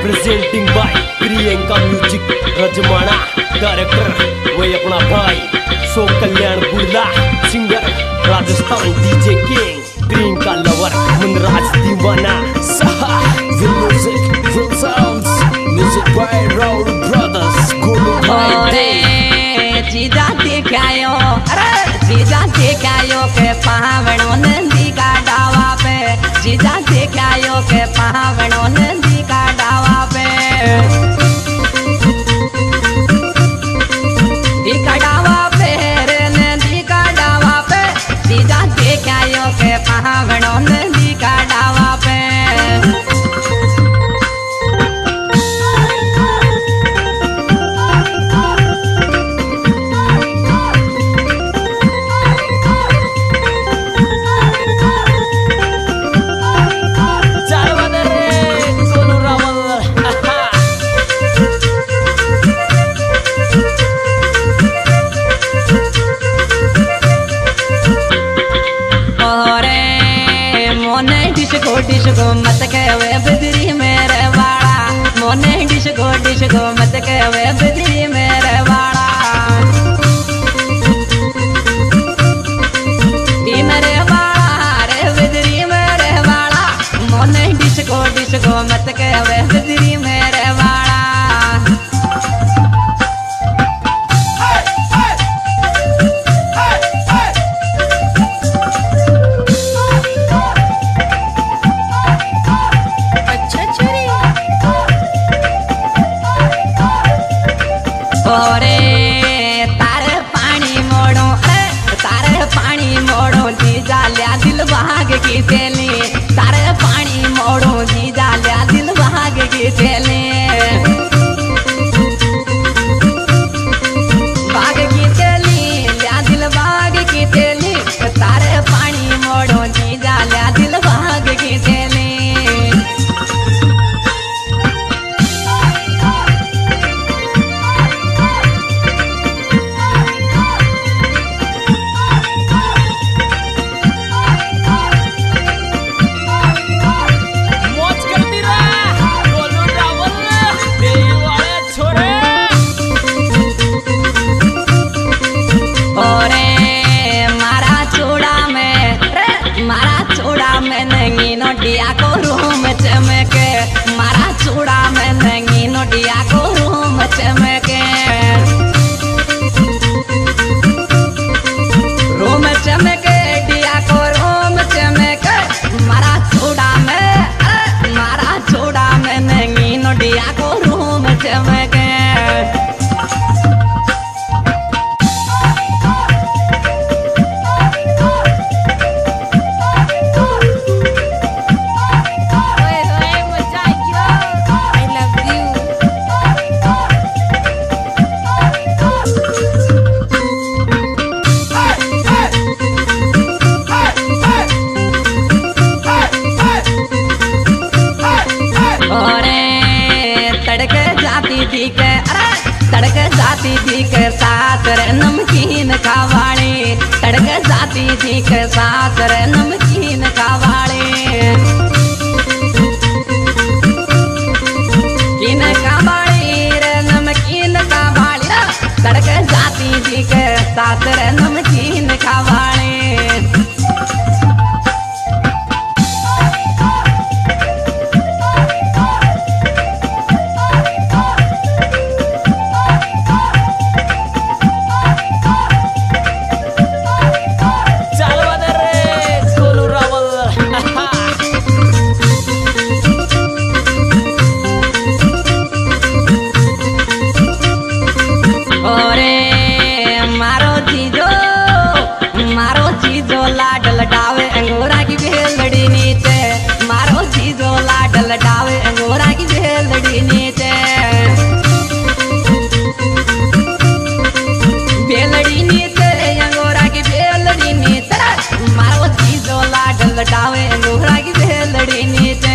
Presenting by Priyanka music रजमाना director वही अपना भाई सो Kalyan Burla singer Rajasthan DJ king Priyanka lover Munraj दीवाना सहा music full sounds music by Raul brothers Golu भाई जीजा दिखायो अरे जीजा दिखायो के पावनो नंदी का डावा पे जीजा दिखायो के पावनो नंदी का डावा पे का डावा पे रे नंदी का डावा पे जीजा दिखायो के पावनो नंदी का डावा पे डिशको मत कहवे बिदरी मेरे वाड़ा मोने डिशको मत कहवे बिदरी मेरे वाड़ा मेरे वाड़ा रे बिदरी मेरे वाड़ा मोने डिशको मत कहवे बिदरी मेरे वाड़ा ओरे तारे पानी मोड़ो जीजा लिया दिल भाग की तेली तारे पानी मोड़ो जीजा लिया दिल भाग की तेली भाग की तेली लिया दिल भाग की तेली तारे पानी मोड़ो जीजा लिया दिल भाग की तेली नोटिया को रूम चमके मारा चूड़ा में नंगी नोटिया को रूम चमके रूम चमके डिया को रूम चमके मारा चूड़ा में नंगी नोटिया को रूम चमके जाती थी के साथ रे नमकीन खावाड़ी तड़क जाती थी के साथ रे नमकीन खावाड़ी किन खावाड़ी रे नमकीन खावाड़ी तड़क जाती थी के साथ रे नमकीन खावाड़ी लाडल डावे अंगोरा की भेलड़ी नीचे मारो चीजो लाडल डावे अंगोरा की भेलड़ी नीचे भेलड़ी नीचे अंगोरा की भेलड़ी नीचे मारो चीजो लाडल डावे अंगोरा की भेलड़ी नीचे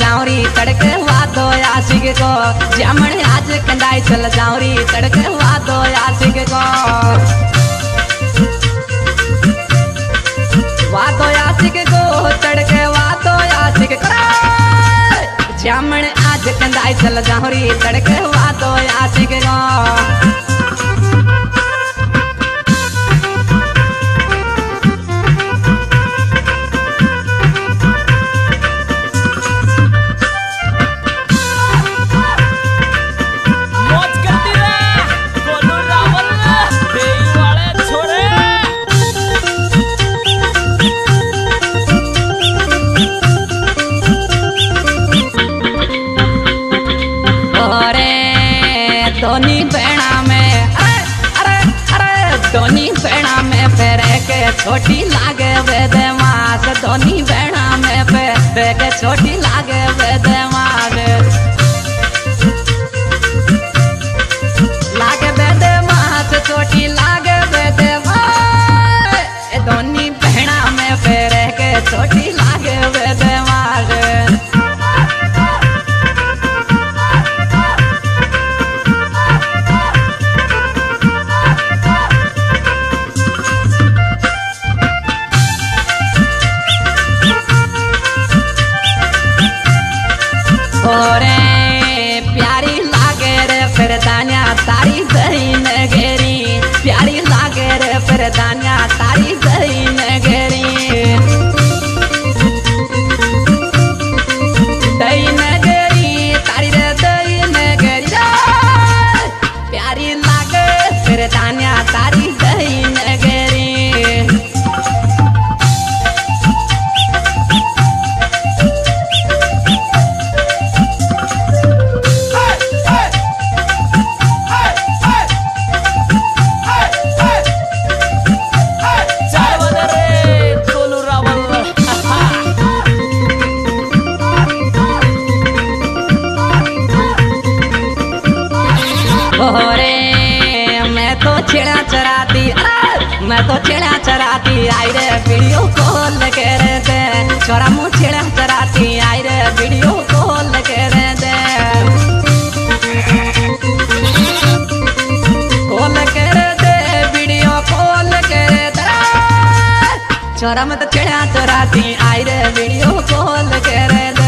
जाऊं री तड़के वादो आशिक को जामण आज कंदाई चल जाऊं री तड़के वादो आशिक को वादो आशिक को तड़के वादो आशिक को जामण आज कंदाई चल जाऊं री तड़के वादो आशिक को दोनी बेड़ा में अरे दोनी बेड़ा में फेर के छोटी लागे वेदमास दोनी बेड़ा में फेर के छोटी लागे वेदमास लागे वेदमास छोटी लागे वेदमास दोनी बेड़ा में फेर के छोटी लागे वेदमास ओरे प्यारी लागे रे फिर दानिया तारी दहीन घेरी प्यारी लागे रे फिर दानिया तारी दहीन घेरी दहीन घेरी तारी रे दहीन घेरी प्यारी लागे फिर दानिया तारी दहीन घेरी मैं तो छेड़ा चराती आई रे वीडियो कॉल के रे दे छोरा मुँह छेड़ा चराती आई रे वीडियो कॉल के रे दे कॉल के रे दे वीडियो कॉल के रे दे छोरा मैं तो छेड़ा चराती आई रे वीडियो कॉल के रे दे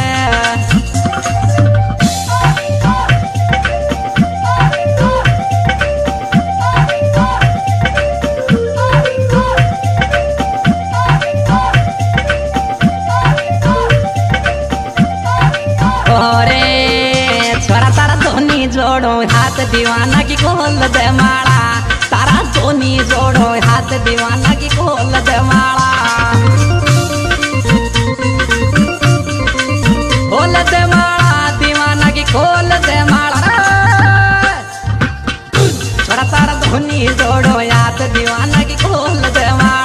जोड़ो हाथ दीवाना की खोल दे माला तारा दोनी जोड़ो हाथ दीवाना की खोल दे माला खोल दे माला दीवाना की खोल दे माला छोरा तारा दोनी जोड़ो हाथ दीवाना की खोल दे माला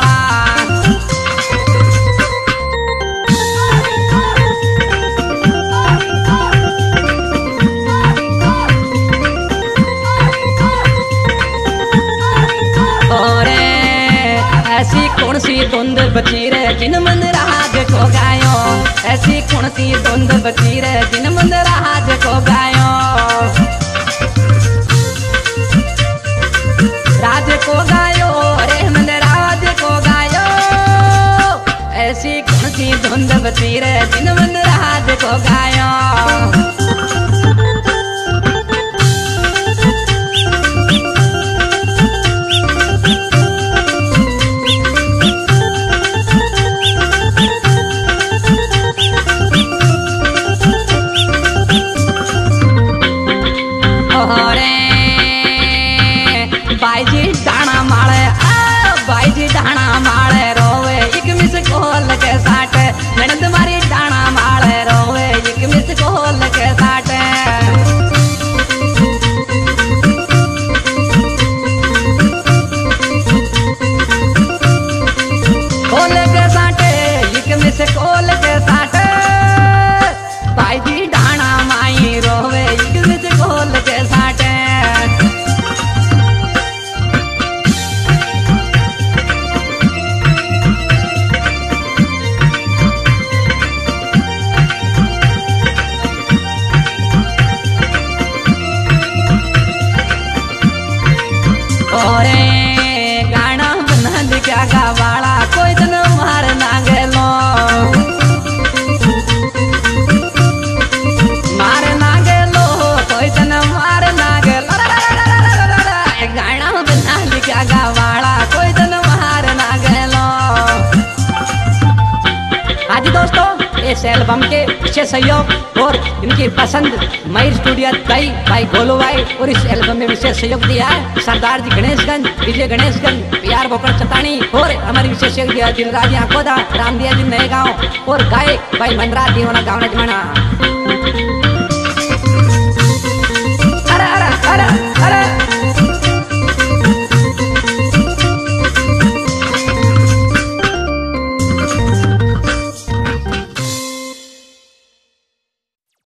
ऐसी कौन सी धुंध बची रे जिन मन राज को गायो ऐसी कौन सी धुंध बची रे जिन मन राज को गायो राज को गायो रे मन राज को गायो ऐसी कौन सी धुंध बची रे जिन मन राज को गायो बाईजी डाना माले रोवे एक मिस कोल के साथ ननद मारी डाना माले रोवे एक मिस कोल के साथ कोल के साथ एक मिस कोल के साथ बाईजी डाना माई रोवे एक मिस कोल के साथ दिखागा वाला कोई दिन मार ना गेलो मार ना गेलो कोई दिन मार ना गेलो गाना बना दिखागा वाला कोई दिन मार ना गेलो। आज दोस्तों इस एल्बम के विशेष सहयोग और इनकी पसंद मयूर स्टूडियो दई भाई गोलू भाई और इस एल्बम में विशेष सहयोग दिया है सरदार जी गणेशगंज डीजे गणेशगंज पीआर बोकर चतानी और हमारी विशेष सहयोग दिया दिलराज आंकोदा रामदिया जी नए गांव और गायक भाई मनराज जी होना गाँव नजमाना।